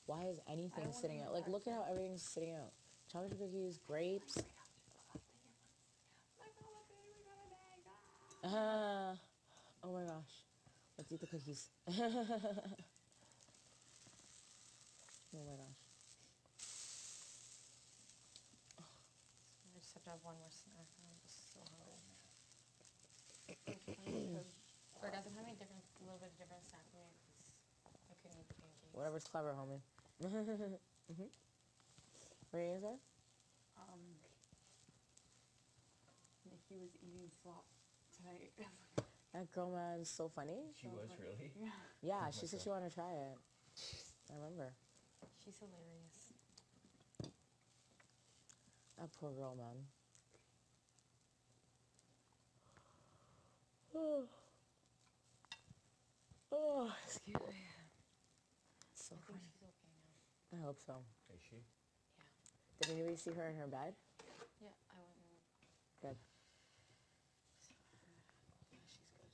Why is anything sitting out? Like, look at how everything's sitting out. Chocolate chip cookies, grapes. Oh my gosh. Let's eat the cookies. Oh my gosh. I just have to have one more snack. I'm just so hungry. Forgot to have a little bit of different snack for me because I couldn't eat the pancakes. Whatever's clever, homie. What are you gonna say? Nikki was eating slop tonight. That girl, man, is so funny. She was really? Yeah. Yeah, she said she wanted to try it. I remember. She's hilarious. That poor girl, man. Oh, excuse me. It's so I think funny. she's okay now. I hope so. Is she? Yeah. Did anybody see her in her bed? Yeah, I went and... Good. Yeah, she's good,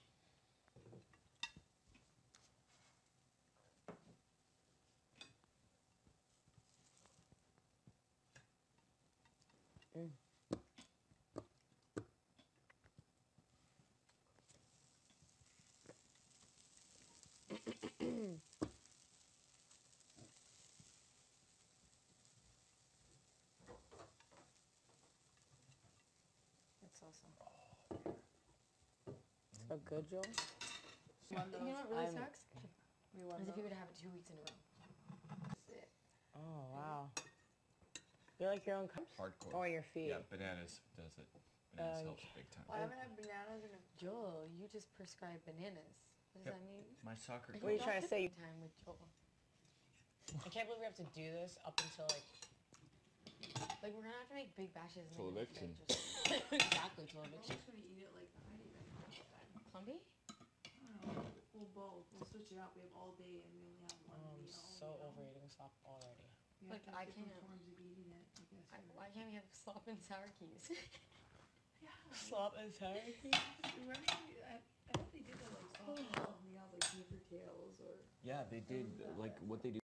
I think. That's awesome. So good, Joel? You know what really I'm- sucks? We won Is if you those. would have it 2 weeks in a row. That's it. Oh, wow. You like your own cups? Hardcore. Or your feet? Yeah, bananas does it. Bananas helps big time. I haven't had bananas in a... Joel, you just prescribed bananas. What does Yep. that mean? My soccer What are you coach. trying to say? Time with Joel. I can't believe we have to do this up until, like... Like, we're gonna have to make big batches. Till eviction. exactly, till I'm eviction. just gonna eat it like Heidi right now. Plumbee? I don't know. We'll both. We'll switch it up. We have all day and we only have one meal. I'm so over eating slop already. We Like, have I different can't- forms of eating it, I guess. Why can't we have slop and sour keys? Yeah. Slop and sour Remember, I thought they did that like slop and something else, like beaver tails or... Yeah, they did, like, what they do